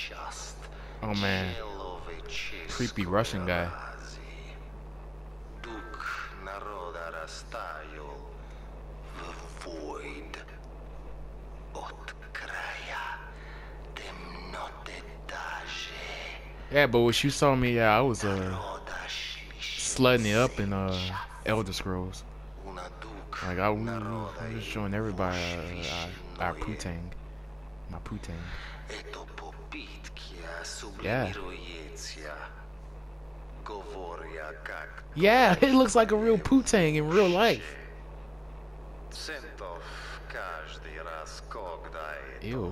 Oh man, creepy Russian guy. Yeah, but what you saw me, yeah, I was slutting it up in Elder Scrolls. Like we was showing everybody our putang, my putang. Yeah, yeah, it looks like a real putang in real life. Ew.